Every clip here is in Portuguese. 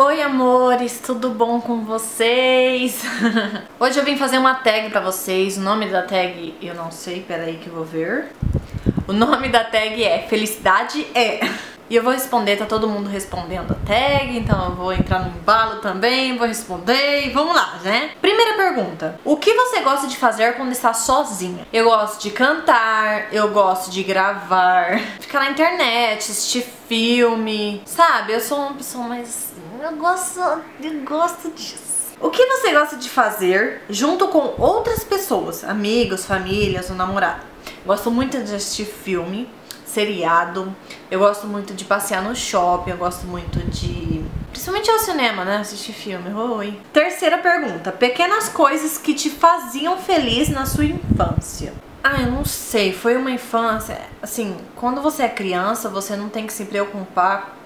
Oi amores, tudo bom com vocês? Hoje eu vim fazer uma tag pra vocês. O nome da tag eu não sei, peraí que eu vou ver. O nome da tag é Felicidade é. E eu vou responder, tá todo mundo respondendo a tag, então eu vou entrar no embalo também, vou responder e vamos lá, né? Primeira pergunta: o que você gosta de fazer quando está sozinha? Eu gosto de cantar, eu gosto de gravar, ficar na internet, assistir filme, sabe? Eu sou uma pessoa mais... Eu gosto disso. O que você gosta de fazer junto com outras pessoas, amigos, famílias ou namorado? Gosto muito de assistir filme, seriado, eu gosto muito de passear no shopping, eu gosto muito de... principalmente ao cinema, né? Assistir filme. Oi. Terceira pergunta: pequenas coisas que te faziam feliz na sua infância. Ah, eu não sei, foi uma infância... Assim, quando você é criança, você não tem que se preocupar.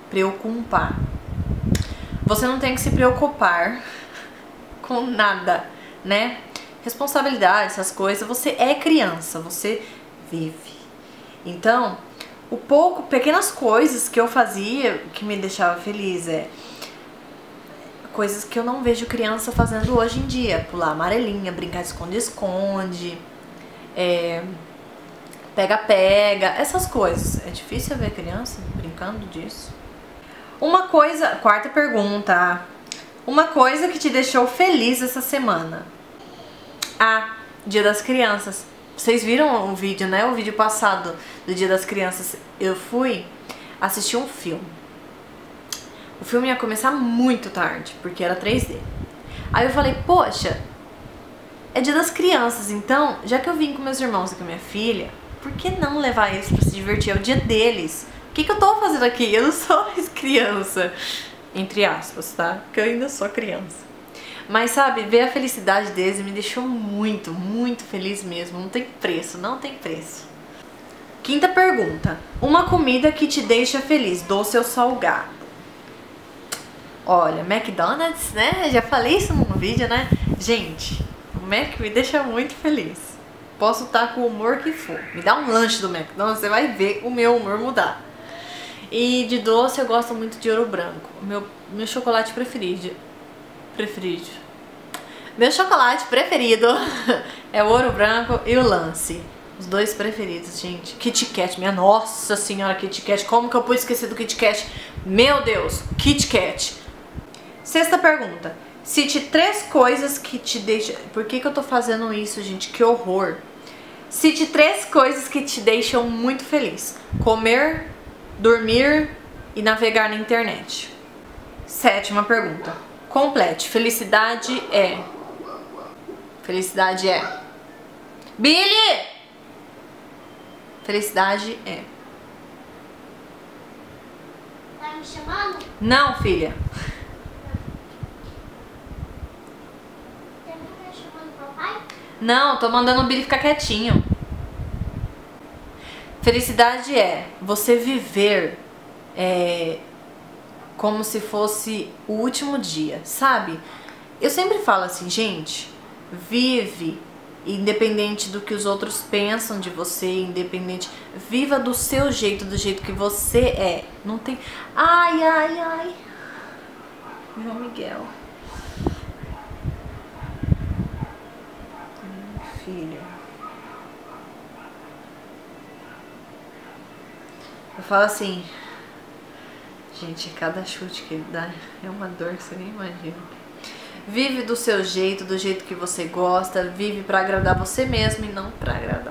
Você não tem que se preocupar com nada, né? Responsabilidade, essas coisas, você é criança, você vive. Então, pequenas coisas que eu fazia que me deixava feliz coisas que eu não vejo criança fazendo hoje em dia. Pular amarelinha, brincar de esconde-esconde, pega-pega, essas coisas. É difícil ver criança brincando disso. Uma coisa, quarta pergunta: uma coisa que te deixou feliz essa semana. Dia das Crianças. Vocês viram o vídeo, né? O vídeo passado do Dia das Crianças. Eu fui assistir um filme. O filme ia começar muito tarde, porque era 3D. Aí eu falei, poxa, é Dia das Crianças, então, já que eu vim com meus irmãos e com minha filha, por que não levar eles pra se divertir? É o dia deles. O que eu tô fazendo aqui? Eu não sou mais criança. Entre aspas, tá? Porque eu ainda sou criança. Mas sabe, ver a felicidade deles me deixou muito, muito feliz mesmo. Não tem preço, não tem preço. Quinta pergunta: uma comida que te deixa feliz, doce ou salgado? Olha, McDonald's, né? Já falei isso num vídeo, né? Gente, o Mac me deixa muito feliz. Posso estar com o humor que for. Me dá um lanche do McDonald's, você vai ver o meu humor mudar. E de doce eu gosto muito de Ouro Branco. Meu chocolate preferido. Meu chocolate preferido é o Ouro Branco e o Lance. Os dois preferidos, gente. Kit Kat, minha nossa senhora, Kit Kat. Como que eu pude esquecer do Kit Kat? Meu Deus, Kit Kat. Sexta pergunta: cite 3 coisas que te deixam... Por que eu tô fazendo isso, gente? Que horror. Cite 3 coisas que te deixam muito feliz: comer, dormir e navegar na internet. Sétima pergunta: complete. Felicidade é... Felicidade é... Billy! Felicidade é... Tá me chamando? Não, filha. Você não tá chamando papai? Não, tô mandando o Billy ficar quietinho. Felicidade é você viver como se fosse o último dia, sabe? Eu sempre falo assim, gente, vive independente do que os outros pensam de você, independente, viva do seu jeito, do jeito que você é. Não tem... Ai. Meu Miguel. Filho. Eu falo assim, gente, cada chute que ele dá é uma dor que você nem imagina. Vive do seu jeito, do jeito que você gosta, vive pra agradar você mesmo e não pra agradar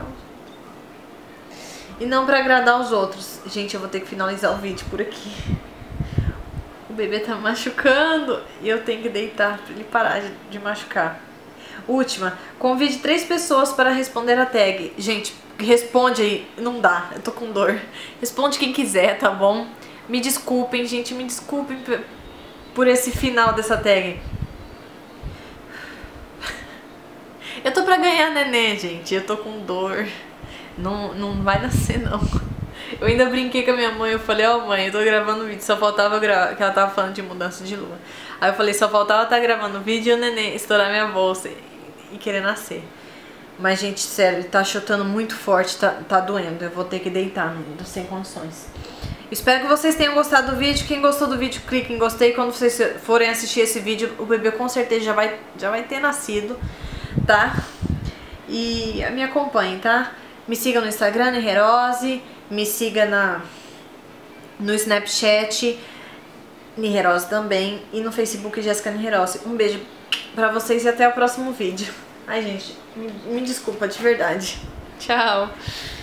os outros. Gente, eu vou ter que finalizar o vídeo por aqui. O bebê tá machucando e eu tenho que deitar pra ele parar de machucar. Última: convide 3 pessoas para responder a tag. Gente, responde aí. Não dá, eu tô com dor. Responde quem quiser, tá bom? Me desculpem, gente, me desculpem por esse final dessa tag. Eu tô pra ganhar neném, gente. Eu tô com dor. Não vai nascer, não. Eu ainda brinquei com a minha mãe. Eu falei, ó, mãe, eu tô gravando vídeo. Só faltava gravar, que ela tava falando de mudança de lua. Aí eu falei, só faltava estar gravando vídeo e o neném estourar minha bolsa e querer nascer. Mas, gente, sério, ele tá chutando muito forte, tá doendo. Eu vou ter que deitar, sem condições. Espero que vocês tenham gostado do vídeo. Quem gostou do vídeo, clique em gostei. Quando vocês forem assistir esse vídeo, o bebê com certeza já vai ter nascido, tá? E me acompanhem, tá? Me siga no Instagram, Niherose. Me siga no Snapchat, Niherose também. E no Facebook, Jéssica Niherose. Um beijo pra vocês e até o próximo vídeo. Ai, gente, me desculpa, de verdade. Tchau!